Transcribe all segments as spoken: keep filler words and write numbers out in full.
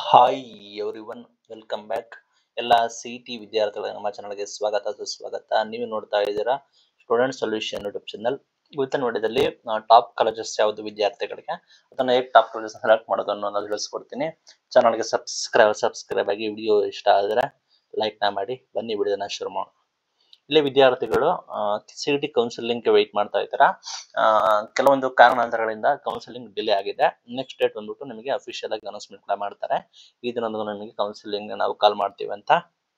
Hi everyone, welcome back. ಎಲ್ಲ C T ವಿದ್ಯಾರ್ಥಿಗಳಿಗೆ ನಮ್ಮ ಚಾನಲ್ಗೆ ಸ್ವಾಗತ ಸುಸ್ವಾಗತ. ನೀವು ನೋಡ್ತಾ ಇದ್ದೀರಾ ಸ್ಟೂಡೆಂಟ್ ಸೊಲ್ಯೂಷನ್ ಯೂಟ್ಯೂಬ್ ಚಾನಲ್. ಇವತ್ತಿನ ವಿಡಿಯೋದಲ್ಲಿ ಟಾಪ್ ಕಾಲೇಜಸ್ ಯಾವುದು ವಿದ್ಯಾರ್ಥಿಗಳಿಗೆ, ಅದನ್ನು ಹೇಗೆ ಟಾಪ್ ಕಾಲೇಜಸ್ ಸೆಲೆಕ್ಟ್ ಮಾಡೋದು ಅನ್ನೋದನ್ನ ತಿಳಿಸ್ಕೊಡ್ತೀನಿ. ಚಾನಲ್ಗೆ ಸಬ್ಸ್ಕ್ರೈಬ್ ಸಬ್ಸ್ಕ್ರೈಬ್ ಆಗಿ, ವಿಡಿಯೋ ಇಷ್ಟ ಆದರೆ ಲೈಕ್ನ ಮಾಡಿ. ಬನ್ನಿ ವಿಡಿಯೋನ ಶುರು ಮಾಡೋಣ. ಇಲ್ಲಿ ವಿದ್ಯಾರ್ಥಿಗಳು ಸಿ ಟಿ ಕೌನ್ಸಿಲಿಂಗ್ ವೇಟ್ ಮಾಡ್ತಾ ಇದ್ದೀರಾ. ಕೆಲವೊಂದು ಕಾರಣಾಂತರಗಳಿಂದ ಕೌನ್ಸಿಲಿಂಗ್ ಡಿಲೇ ಆಗಿದೆ. ನೆಕ್ಸ್ಟ್ ಡೇಟ್ ಬಂದ್ಬಿಟ್ಟು ನಿಮಗೆ ಅಫಿಷಿಯಲ್ ಆಗಿ ಅನೌನ್ಸ್ಮೆಂಟ್ ಕೂಡ ಮಾಡ್ತಾರೆ. ಈ ದಿನದಂದು ನಿಮಗೆ ಕೌನ್ಸಿಲಿಂಗ್ ನಾವು ಕಾಲ್ ಮಾಡ್ತೀವಿ ಅಂತ.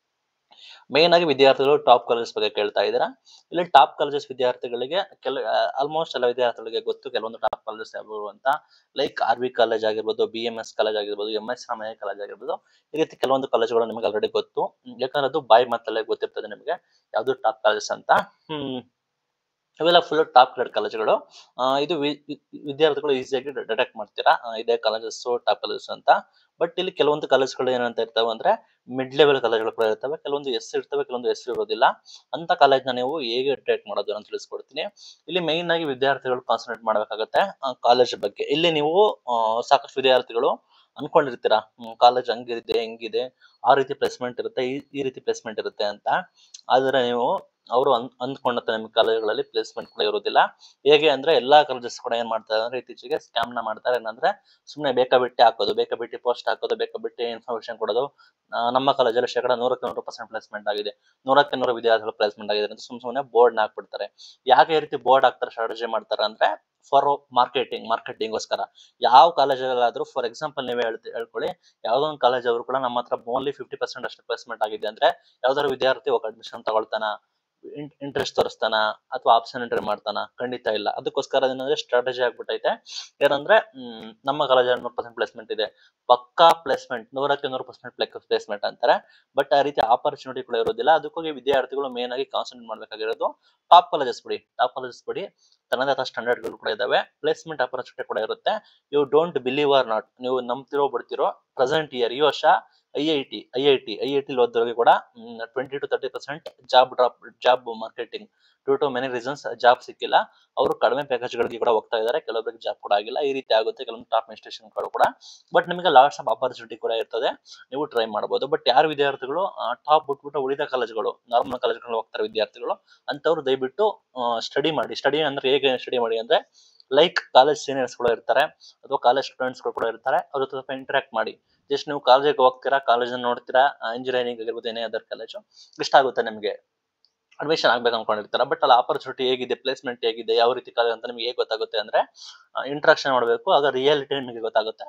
ಮೇನ್ ಆಗಿ ವಿದ್ಯಾರ್ಥಿಗಳು ಟಾಪ್ ಕಾಲೇಜಸ್ ಬಗ್ಗೆ ಕೇಳ್ತಾ ಇದ್ದೀರಾ. ಇಲ್ಲಿ ಟಾಪ್ ಕಾಲೇಜಸ್ ವಿದ್ಯಾರ್ಥಿಗಳಿಗೆ ಕೆಲ ಆಲ್ಮೋಸ್ಟ್ ಎಲ್ಲ ವಿದ್ಯಾರ್ಥಿಗಳಿಗೆ ಗೊತ್ತು ಕೆಲವೊಂದು ಟಾಪ್ ಕಾಲೇಜಸ್ ಯಾವುದು ಅಂತ. ಲೈಕ್ ಆರ್ ವಿ ಕಾಲೇಜ್ ಆಗಿರ್ಬೋದು, ಬಿ ಎಂ ಎಸ್ ಕಾಲೇಜ್ ಆಗಿರ್ಬೋದು, ಎಂ ಎಸ್ ರಾಮಯ್ಯ ಕಾಲೇಜ್ ಆಗಿರ್ಬೋದು. ಈ ರೀತಿ ಕೆಲವೊಂದು ಕಾಲೇಜುಗಳು ನಿಮಗೆ ಆಲ್ರೆಡಿ ಗೊತ್ತು, ಯಾಕಂದ್ರೆ ಅದು ಬಾಯಿ ಮಾತಲ್ಲೇ ಗೊತ್ತಿರ್ತದೆ ನಿಮಗೆ ಯಾವ್ದು ಟಾಪ್ ಕಾಲೇಜಸ್ ಅಂತ. ಹ್ಮ್ ಇವೆಲ್ಲ ಫುಲ್ ಟಾಪ್ ಗ್ರೇಡ್ ಕಾಲೇಜುಗಳು. ಇದು ವಿದ್ಯಾರ್ಥಿಗಳು ಈಸಿಯಾಗಿ ಡಿಟೆಕ್ಟ್ ಮಾಡ್ತೀರಾ ಇದೇ ಕಾಲೇಜಸ್ ಟಾಪ್ ಕಾಲೇಜಸ್ ಅಂತ. ಬಟ್ ಇಲ್ಲಿ ಕೆಲವೊಂದು ಕಾಲೇಜ್ಗಳು ಏನಂತ ಇರ್ತಾವೆ ಅಂದ್ರೆ ಮಿಡ್ ಲೆವೆಲ್ ಕಾಲೇಜ್ಗಳು ಕೂಡ ಇರ್ತವೆ. ಕೆಲವೊಂದು ಹೆಸರು ಇರ್ತವೆ, ಕೆಲವೊಂದು ಹೆಸರು ಇರೋದಿಲ್ಲ. ಅಂತ ಕಾಲೇಜ್ನ ನೀವು ಹೇಗೆ ಡಿಟೆಕ್ಟ್ ಮಾಡೋದು ಅಂತ ತಿಳಿಸ್ಕೊಡ್ತೀನಿ. ಇಲ್ಲಿ ಮೈನ್ ಆಗಿ ವಿದ್ಯಾರ್ಥಿಗಳು ಕಾನ್ಸಂಟ್ರೇಟ್ ಮಾಡಬೇಕಾಗತ್ತೆ ಕಾಲೇಜ್ ಬಗ್ಗೆ. ಇಲ್ಲಿ ನೀವು ಸಾಕಷ್ಟು ವಿದ್ಯಾರ್ಥಿಗಳು ಅನ್ಕೊಂಡಿರ್ತೀರಾ ಕಾಲೇಜ್ ಹಂಗಿರುತ್ತೆ ಹೆಂಗಿದೆ, ಆ ರೀತಿ ಪ್ಲೇಸ್ಮೆಂಟ್ ಇರುತ್ತೆ, ಈ ಈ ರೀತಿ ಪ್ಲೇಸ್ಮೆಂಟ್ ಇರುತ್ತೆ ಅಂತ. ಆದ್ರೆ ನೀವು ಅವರು ಅನ್ ಅಂದ್ಕೊಂಡಂತ ನಿಮ್ಗೆ ಕಾಲೇಜುಗಳಲ್ಲಿ ಪ್ಲೇಸ್ಮೆಂಟ್ ಕೂಡ ಇರೋದಿಲ್ಲ. ಹೇಗೆ ಅಂದ್ರೆ ಎಲ್ಲಾ ಕಾಲೇಜಸ್ ಕೂಡ ಏನ್ ಮಾಡ್ತಾರೆ ಅಂದ್ರೆ ಇತ್ತೀಚೆಗೆ ಸ್ಕ್ಯಾಮ್ ನ ಮಾಡ್ತಾರೆ. ಏನಂದ್ರೆ ಸುಮ್ಮನೆ ಬೇಕಾಬಿಟ್ಟಿ ಹಾಕೋದು, ಬೇಕಾಬಿಟ್ಟಿ ಪೋಸ್ಟ್ ಹಾಕೋದು, ಬೇಕಾಬಿಟ್ಟಿ ಇನ್ಫಾರ್ಮೇಶನ್ ಕೊಡೋದು. ನಮ್ಮ ಕಾಲೇಜಲ್ಲಿ ಶೇಕಡ ನೂರಕ್ಕೆ ನೂರು ಪರ್ಸೆಂಟ್ ಪ್ಲೇಸ್ಮೆಂಟ್ ಆಗಿದೆ, ನೂರಕ್ಕೆ ನೂರು ವಿದ್ಯಾರ್ಥಿಗಳು ಪ್ಲೇಸ್ಮೆಂಟ್ ಆಗಿದೆ ಅಂತ ಸುಮ್ ಸುಮ್ಮನೆ ಬೋರ್ಡ್ ನ ಹಾಕ್ಬಿಡ್ತಾರೆ. ಯಾಕೆ ಈ ರೀತಿ ಬೋರ್ಡ್ ಹಾಕ್ತಾರೆ, ಸ್ಟ್ರಾಟಜಿ ಮಾಡ್ತಾರೆ ಅಂದ್ರೆ ಫಾರ್ ಮಾರ್ಕೆಟಿಂಗ್ ಮಾರ್ಕೆಟಿಂಗ್ಗೋಸ್ಕರ. ಯಾವ ಕಾಲೇಜಲ್ಲಾದ್ರೂ ಫಾರ್ ಎಕ್ಸಾಂಪಲ್ ನೀವೇ ಹೇಳ್ತಿ ಹೇಳ್ಕೊಳ್ಳಿ, ಯಾವ್ದೋ ಒಂದು ಕಾಲೇಜ್ ಅವರು ಕೂಡ ನಮ್ಮ ಹತ್ರ ಓನ್ಲಿ ಫಿಫ್ಟಿ ಪರ್ಸೆಂಟ್ ಅಷ್ಟು ಪ್ಲೇಸ್ಮೆಂಟ್ ಆಗಿದೆ ಅಂದ್ರೆ ಯಾವ್ದಾದ್ರು ವಿದ್ಯಾರ್ಥಿ ಹೋಗಿ ಅಡ್ಮಿಷನ್ ತಗೊಳ್ತಾನ, ಇಂಟ್ರೆಸ್ಟ್ ತೋರಿಸ್ತಾನ ಅಥವಾ ಆಪ್ಷನ್ ಎಂಟ್ರಿ ಮಾಡ್ತಾನ? ಖಂಡಿತ ಇಲ್ಲ. ಅದಕ್ಕೋಸ್ಕರ ಏನಂದ್ರೆ ಸ್ಟ್ರಾಟಜಿ ಆಗ್ಬಿಟ್ಟೈತೆ. ಏನಂದ್ರೆ ಹ್ಮ್ ನಮ್ಮ ಕಾಲೇಜಲ್ಲಿ ನೂರು ಪರ್ಸೆಂಟ್ ಪ್ಲೇಸ್ಮೆಂಟ್ ಇದೆ, ಪಕ್ಕಾ ಪ್ಲೇಸ್ಮೆಂಟ್, ನೂರಕ್ಕೆ ನೂರು ಪರ್ಸೆಂಟ್ ಪ್ಲೇಸ್ಮೆಂಟ್ ಅಂತಾರೆ. ಬಟ್ ಆ ರೀತಿ ಆಪರ್ಚುನಿಟಿ ಕೂಡ ಇರೋದಿಲ್ಲ. ಅದಕ್ಕೋಗಿ ವಿದ್ಯಾರ್ಥಿಗಳು ಮೇನ್ ಆಗಿ ಕಾನ್ಸಂಟ್ರೇಟ್ ಮಾಡ್ಬೇಕಾಗಿರೋದು ಟಾಪ್ ಕಾಲೇಜಸ್ ಬಿಡಿ. ಟಾಪ್ ಕಾಲೇಜಸ್ ಬಿಡಿ, ತನ್ನದೇ ಆದ ಸ್ಟ್ಯಾಂಡರ್ಡ್ಗಳು ಕೂಡ ಇದಾವೆ, ಪ್ಲೇಸ್ಮೆಂಟ್ ಆಪರ್ಚುನಿಟಿ ಕೂಡ ಇರುತ್ತೆ. You don't believe or not, ನೀವು ನಂಬ್ತಿರೋ ಬಿಡ್ತಿರೋ, ಪ್ರೆಸೆಂಟ್ ಇಯರ್ ಈ ವರ್ಷ I I T I I T I I T ಓದೋರಿಗೆ ಕೂಡ twenty to thirty percent job drop job marketing due to many reasons job ಸಿಕ್ಕಿಲ್ಲ. ಅವರು ಕಡಿಮೆ ಪ್ಯಾಕೇಜ್ಗಳಿಗೆ ಕೂಡ ಹೋಗ್ತಾ ಇದ್ದಾರೆ, ಕೆಲವೊಬ್ಬರಿಗೆ ಜಾಬ್ ಕೂಡ ಆಗಿಲ್ಲ. ಈ ರೀತಿ ಆಗುತ್ತೆ ಕೆಲವೊಂದು ಟಾಪ್ ಇನ್ಸ್ಟಿಟ್ಯೂಷನ್ಗಳು ಕೂಡ. ಬಟ್ ನಿಮಗೆ ಲಾಟ್ಸ್ ಆಫ್ ಆಪರ್ಚುನಿಟಿ ಕೂಡ ಇರ್ತದೆ, ನೀವು ಟ್ರೈ ಮಾಡಬಹುದು. ಬಟ್ ಯಾರು ವಿದ್ಯಾರ್ಥಿಗಳು ಟಾಪ್ ಬಿಟ್ಬಿಟ್ಟು ಉಳಿದ ಕಾಲೇಜ್ಗಳು, ನಾರ್ಮಲ್ ಕಾಲೇಜ್ಗಳು ಹೋಗ್ತಾರೆ ವಿದ್ಯಾರ್ಥಿಗಳು, ಅಂತವ್ರು ದಯವಿಟ್ಟು ಸ್ಟಡಿ ಮಾಡಿ. ಸ್ಟಡಿ ಅಂದ್ರೆ ಹೇಗೆ ಸ್ಟಡಿ ಮಾಡಿ ಅಂದ್ರೆ ಲೈಕ್ ಕಾಲೇಜ್ ಸೀನಿಯರ್ಸ್ ಕೂಡ ಇರ್ತಾರೆ ಅಥವಾ ಕಾಲೇಜ್ ಸ್ಟೂಡೆಂಟ್ಸ್ ಕೂಡ ಇರ್ತಾರೆ, ಅವ್ರ ಜೊತೆ ಸ್ವಲ್ಪ ಇಂಟರಾಕ್ಟ್ ಮಾಡಿ. ಜಸ್ಟ್ ನೀವು ಕಾಲೇಜಿಗೆ ಹೋಗ್ತೀರಾ, ಕಾಲೇಜ್ ನೋಡ್ತೀರಾ, ಇಂಜಿನಿಯರಿಂಗ್ ಆಗಿರ್ಬೋದು, ಏನೇ ಅದರ್ ಕಾಲೇಜು ಇಷ್ಟ ಆಗುತ್ತೆ ನಿಮಗೆ, ಅಡ್ಮಿಷನ್ ಆಗ್ಬೇಕು ಅನ್ಕೊಂಡಿರ್ತಾರ. ಬಟ್ ಅಲ್ಲಿ ಆಪರ್ಚುನಿಟಿ ಹೇಗಿದೆ, ಪ್ಲೇಸ್ಮೆಂಟ್ ಹೇಗಿದೆ, ಯಾವ ರೀತಿ ಕಾಲೇಜ್ ಅಂತ ನಿಮ್ಗೆ ಹೇಗೆ ಗೊತ್ತಾಗುತ್ತೆ ಅಂದ್ರೆ ಇಂಟ್ರಾಕ್ಷನ್ ಮಾಡಬೇಕು, ಆಗ ರಿಯಾಲಿಟಿ ನಿಮಗೆ ಗೊತ್ತಾಗುತ್ತೆ.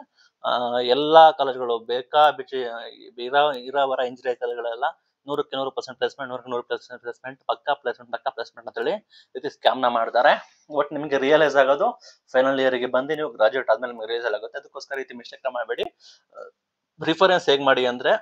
ಎಲ್ಲಾ ಕಾಲೇಜ್ಗಳು ಬೇಕಾ ಬಿಚ್ಚಿ ಇರೋ ಇರೋವರ ಇಂಜಿನಿಯರಿಂಗ್ ಕಾಲೇಜ್ಗಳೆಲ್ಲ ನೂರಕ್ಕೆ ನೂರು ಪರ್ಸೆಂಟ್ ಪ್ಲೇಸ್ಮೆಂಟ್, ನೂರಕ್ಕೆ ನೂರು ಪರ್ಸೆಂಟ್ ಪ್ಲೇಸ್ಮೆಂಟ್, ಪಕ್ಕಾ ಪ್ಲೇಸ್ಮೆಂಟ್, ಪಕ್ಕಾ ಪ್ಲೇಸ್ಮೆಂಟ್ ಅಂತ ಹೇಳಿ ರೀತಿ ಸ್ಕ್ಯಾಮ್ ನ ಮಾಡ್ತಾರೆ. ಬಟ್ ನಿಮಗೆ ರಿಯಲೈಸ್ ಆಗೋದು ಫೈನಲ್ ಇಯರ್ ಗೆ ಬಂದು ನೀವು ಗ್ರಾಜುಯೇಟ್ ಆದ್ಮೇಲೆ ನಿಮಗೆ ರಿಯಲೈಸ್ ಆಗುತ್ತೆ. ಅದಕ್ಕೋಸ್ಕರ ರೀತಿ ಮಿಸ್ಟೇಕ್ ಮಾಡಬೇಡಿ. ರಿಫರೆನ್ಸ್ ಹೇಗ್ ಮಾಡಿ ಅಂದ್ರೆ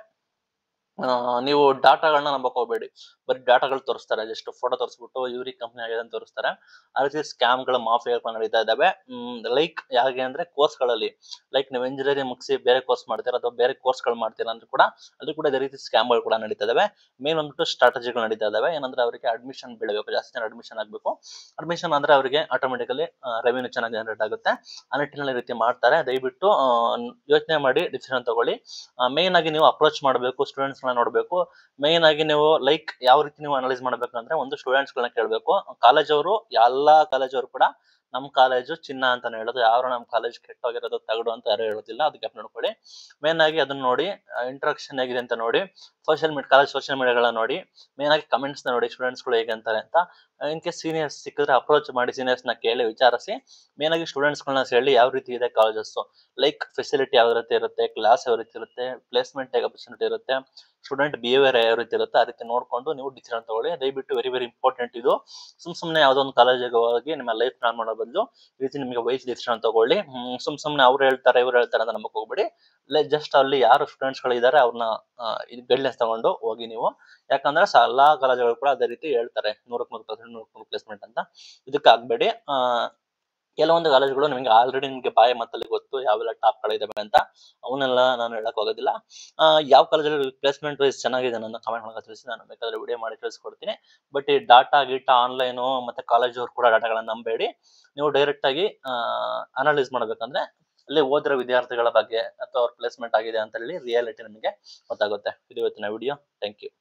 ನೀವು ಡಾಟಾಗಳನ್ನ ನಂಬಕ್ ಹೋಗ್ಬೇಡಿ. ಬರೀ ಡಾಟಾಗಳು ತೋರಿಸ್ತಾರೆ, ಜಸ್ಟ್ ಫೋಟೋ ತೋರಿಸ್ಬಿಟ್ಟು ಇವ್ರಿಗೆ ಕಂಪ್ನಿ ಆಗಿದೆ ಅಂತ ತೋರಿಸ್ತಾರೆ. ಆ ರೀತಿ ಸ್ಕ್ಯಾಮ್ಗಳು ಮಾಫಿಯಾಗಳು ನಡೀತಾ ಇದಾವೆ. ಲೈಕ್ ಹೇಗೆ ಅಂದ್ರೆ ಕೋರ್ಸ್ಗಳಲ್ಲಿ, ಲೈಕ್ ನೀವು ಇಂಜಿನಿಯರಿಂಗ್ ಮುಗಿಸಿ ಬೇರೆ ಕೋರ್ಸ್ ಮಾಡ್ತೀರಾ ಅಥವಾ ಬೇರೆ ಕೋರ್ಸ್ಗಳು ಮಾಡ್ತೀರಾ ಅಂದ್ರೆ ಕೂಡ ಅದು ಕೂಡ ಇದೇ ರೀತಿ ಸ್ಕ್ಯಾಮ್ಗಳು ಕೂಡ ನಡೀತಾ ಇದಾವೆ. ಮೇನ್ ಒಂದ್ಬಿಟ್ಟು ಸ್ಟ್ರಾಟಜಿಗಳು ನಡೀತಾ ಇದಾವೆ. ಏನಂದ್ರೆ ಅವರಿಗೆ ಅಡ್ಮಿಷನ್ ಬೀಳಬೇಕು, ಜಾಸ್ತಿ ಜನ ಅಡ್ಮಿಷನ್ ಆಗ್ಬೇಕು. ಅಡ್ಮಿಷನ್ ಅಂದ್ರೆ ಅವರಿಗೆ ಆಟೋಮೆಟಿಕಲಿ ರೆವೆನ್ಯೂ ಚೆನ್ನಾಗಿ ಜನರೇಟ್ ಆಗುತ್ತೆ. ಆ ನಿಟ್ಟಿನಲ್ಲಿ ರೀತಿ ಮಾಡ್ತಾರೆ. ದಯವಿಟ್ಟು ಯೋಚನೆ ಮಾಡಿ ಡಿಸಿಷನ್ ತಗೊಳ್ಳಿ. ಮೇನ್ ಆಗಿ ನೀವು ಅಪ್ರೋಚ್ ಮಾಡಬೇಕು, ಸ್ಟೂಡೆಂಟ್ಸ್ ನೋಡ್ಬೇಕು. ಮೇನ್ ಆಗಿ ನೀವು ಲೈಕ್ ಯಾವ ರೀತಿ ನೀವು ಅನಲೈಸ್ ಮಾಡ್ಬೇಕಂದ್ರೆ ಒಂದು ಸ್ಟೂಡೆಂಟ್ಸ್ ಗಳನ್ನ ಕೇಳಬೇಕು. ಕಾಲೇಜ್ ಅವರು, ಎಲ್ಲಾ ಕಾಲೇಜ್ ಅವರು ಕೂಡ ನಮ್ ಕಾಲೇಜು ಚಿನ್ನ ಅಂತಾನೆ ಹೇಳೋದು, ಯಾರು ನಮ್ ಕಾಲೇಜ್ ಕೆಟ್ಟೋಗಿರೋದು ತಗಡು ಅಂತ ಯಾರು ಹೇಳೋದಿಲ್ಲ. ಅದಕ್ಕೆ ನೋಡ್ಕೊಳ್ಳಿ. ಮೇನ್ ಆಗಿ ಅದನ್ನ ನೋಡಿ, ಇಂಟ್ರಾಕ್ಷನ್ ಹೇಗಿದೆ ಅಂತ ನೋಡಿ, ಸೋಷಿಯಲ್ ಮೀಡಿಯಾ ಕಾಲೇಜ್ ಸೋಷಿಯಲ್ ಮೀಡಿಯಾಗಳನ್ನ ನೋಡಿ, ಮೇನ್ ಆಗಿ ಕಮೆಂಟ್ಸ್ ನೋಡಿ, ಸ್ಟೂಡೆಂಟ್ಸ್ ಗಳು ಹೇಗೆ ಅಂತಾರೆ ಅಂತ. ಇನ್ ಕೇಸ್ ಸೀನಿಯರ್ಸ್ ಸಿಕ್ಕಿದ್ರೆ ಅಪ್ರೋಚ್ ಮಾಡಿ, ಸೀನಿಯರ್ಸ್ ನ ಕೇಳಿ ವಿಚಾರಿಸಿ. ಮೇನ್ ಆಗಿ ಸ್ಟೂಡೆಂಟ್ಸ್ ಗಳನ್ನ ಹೇಳಿ ಯಾವ ರೀತಿ ಇದೆ ಕಾಲೇಜಸ್, ಲೈಕ್ ಫೆಸಿಲಿಟಿ ಯಾವ ರೀತಿ ಇರುತ್ತೆ, ಕ್ಲಾಸ್ ಯಾವ ರೀತಿ ಇರುತ್ತೆ, ಪ್ಲೇಸ್ಮೆಂಟ್ ಹೇಗೆ ಆಪರ್ಚುನಿಟಿ ಇರುತ್ತೆ, ಸ್ಟೂಡೆಂಟ್ ಬಿಹೇವಿಯರ್ ಯಾವ ರೀತಿ ಇರುತ್ತೆ, ಆ ರೀತಿ ನೋಡ್ಕೊಂಡು ನೀವು ಡಿಸಿಷನ್ ತಗೊಳ್ಳಿ. ದಯವಿಟ್ಟು ವೆರಿ ವೆರಿ ಇಂಪಾರ್ಟೆಂಟ್ ಇದು. ಸುಮ್ ಸುಮ್ನೆ ಯಾವ್ದೋ ಒಂದು ಕಾಲೇಜಿಗೆ ಹೋಗಿ ನಿಮ್ಮ ಲೈಫ್ ಪ್ಲಾನ್ ಮಾಡೋ ಬದಲು ಈ ರೀತಿ ನಿಮಗೆ ವೈಸ್ ಡಿಸಿಷನ್ ತಗೊಳ್ಳಿ. ಸುಮ್ ಸುಮ್ನೆ ಅವ್ರು ಹೇಳ್ತಾರೆ ಇವ್ರು ಹೇಳ್ತಾರೆ ಅಂತ ನಂಬಕ್ ಹೋಗ್ಬೇಡಿ. ಜಸ್ಟ್ ಅಲ್ಲಿ ಯಾರು ಸ್ಟೂಡೆಂಟ್ಸ್ ಗಳು ಇದಾರೆ ಅವ್ರನ್ನ ಗೈಡ್ಲೈನ್ಸ್ ತಗೊಂಡು ಹೋಗಿ ನೀವು. ಯಾಕಂದ್ರೆ ಎಲ್ಲಾ ಕಾಲೇಜುಗಳು ಕೂಡ ಅದೇ ರೀತಿ ಹೇಳ್ತಾರೆ ನೂರಕ್ಕೆ ನೂರು ಪರ್ಸೆಂಟ್ ನೂರಕ್ಕೆ ನೂರು ಪ್ಲೇಸ್ಮೆಂಟ್ ಅಂತ. ಇದಕ್ಕೆ ಆಗ್ಬೇಡಿ. ಆ ಕೆಲವೊಂದು ಕಾಲೇಜುಗಳು ನಿಮಗೆ ಆಲ್ರೆಡಿ ನಿಮಗೆ ಬಾಯಿ ಮಾತಲ್ಲಿ ಗೊತ್ತು ಯಾವೆಲ್ಲ ಟಾಪ್ ಗಳಿದಾವೆ ಅಂತ, ಅವನ್ನೆಲ್ಲ ನಾನು ಹೇಳಕ್ ಹೋಗೋದಿಲ್ಲ. ಯಾವ ಕಾಲೇಜಲ್ಲಿ ಪ್ಲೇಸ್ಮೆಂಟ್ ವೈಸ್ ಚೆನ್ನಾಗಿದೆ ನನ್ನ ಕಮೆಂಟ್ ಮೂಲಕ ತಿಳಿಸಿ, ನಾನು ಬೇಕಾದ್ರೆ ವಿಡಿಯೋ ಮಾಡಿ ತಿಳಿಸ್ಕೊಡ್ತೀನಿ. ಬಟ್ ಈ ಡಾಟಾ ಗೀಟಾ ಆನ್ಲೈನು ಮತ್ತೆ ಕಾಲೇಜ್ ಅವ್ರು ಕೂಡ ಡಾಟಾಗಳನ್ನ ನಂಬೇಡಿ. ನೀವು ಡೈರೆಕ್ಟ್ ಆಗಿ ಅನಲೈಸ್ ಮಾಡ್ಬೇಕಂದ್ರೆ ಅಲ್ಲಿ ಓದಿರೋ ವಿದ್ಯಾರ್ಥಿಗಳ ಬಗ್ಗೆ ಅಥವಾ ಅವ್ರ ಪ್ಲೇಸ್ಮೆಂಟ್ ಆಗಿದೆ ಅಂತ ಹೇಳಿ ರಿಯಾಲಿಟಿ ನಿಮಗೆ ಗೊತ್ತಾಗುತ್ತೆ. ಇದು ಇವತ್ತಿನ ವಿಡಿಯೋ. Thank you.